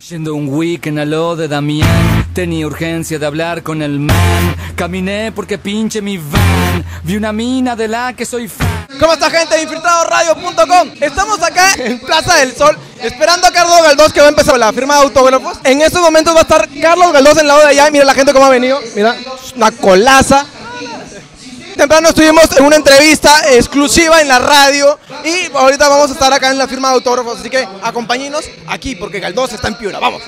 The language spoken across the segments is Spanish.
Yendo un weekend a lo de Damián, tenía urgencia de hablar con el man. Caminé porque pinche mi van, vi una mina de la que soy fan. ¿Cómo está, gente de infiltradoradio.com? Estamos acá en Plaza del Sol esperando a Carlos Galdós, que va a empezar la firma de autógrafos. En estos momentos va a estar Carlos Galdós en el lado de allá. Mira la gente cómo ha venido, mira, una colaza. Temprano estuvimos en una entrevista exclusiva en la radio y ahorita vamos a estar acá en la firma de autógrafos, así que acompáñenos aquí porque Galdós está en Piura. ¡Vamos!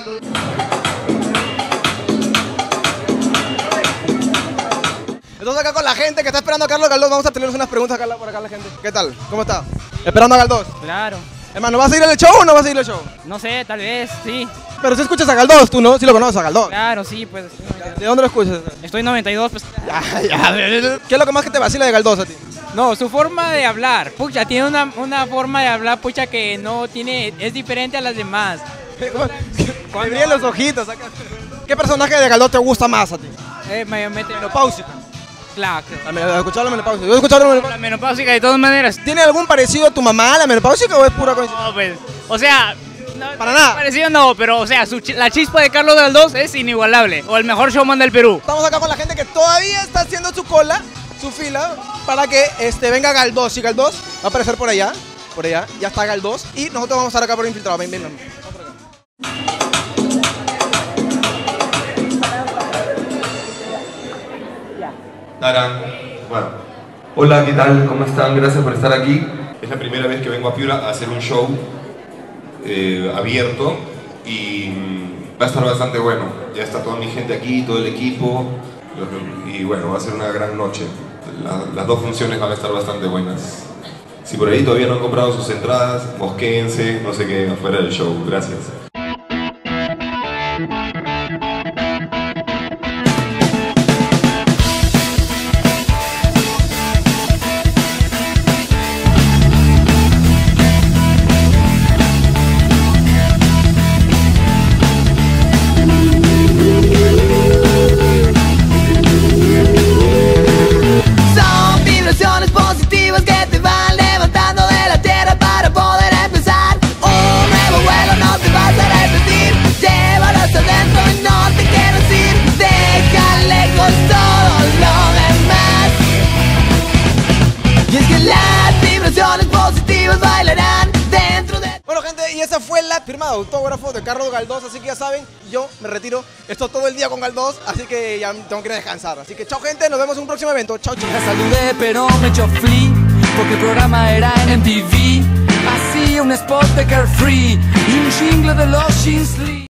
Estamos acá con la gente que está esperando a Carlos Galdós. Vamos a tenerles unas preguntas acá, por acá a la gente. ¿Qué tal? ¿Cómo está? ¿Esperando a Galdós? Claro. Hermano, ¿vas a seguir el show o no vas a seguir el show? No sé, tal vez, sí. Pero si escuchas a Galdós, tú, ¿no? Sí lo conoces a Galdós. Claro, sí, pues. ¿De dónde lo escuchas? Estoy en 92, pues. ¿Qué es lo que más que te vacila de Galdós a ti? No, su forma de hablar. Pucha, tiene una forma de hablar, pucha, que no tiene. Es diferente a las demás. Me brillan los ojitos acá. ¿Qué personaje de Galdós te gusta más a ti? Mayormente. Menopáusica. Claro. Escuchar la menopáusica. Yo he escuchado la menopáusica. La menopáusica, de todas maneras. ¿Tiene algún parecido a tu mamá, la menopáusica, o es pura coincidencia? No, pues. O sea. No, para nada. Parecido no, pero, o sea, la chispa de Carlos Galdós es inigualable. O el mejor showman del Perú. Estamos acá con la gente que todavía está haciendo su cola, su fila, para que venga Galdós. Y Galdós va a aparecer por allá, ya está Galdós. Y nosotros vamos a estar acá por Infiltrado. Ven. Vamos por acá. Tarán. Bueno, hola, ¿qué tal? ¿Cómo están? Gracias por estar aquí. Es la primera vez que vengo a Piura a hacer un show abierto y va a estar bastante bueno. Ya está toda mi gente aquí, todo el equipo y bueno, va a ser una gran noche. Las dos funciones van a estar bastante buenas. Si por ahí todavía no han comprado sus entradas, mosquéense, no se queden afuera del show. Gracias. Positivas que te van levantando de la tierra para poder empezar un nuevo vuelo, no te vas a repetir. Llévalos adentro y no te quieres ir. Deja lejos todo lo demás. Y es que las vibraciones positivas bailarán dentro de... Bueno, gente, y esa fue la firma de autógrafo de Carlos Galdós, así que ya saben, yo me retiro. Estoy todo el día con Galdós, así que ya tengo que ir a descansar. Así que chao, gente, nos vemos en un próximo evento. Chao, chao. La saludé pero me echó flea, porque el programa era en MTV. Hacía un spot de Carefree y un jingle de los Jeans Lee.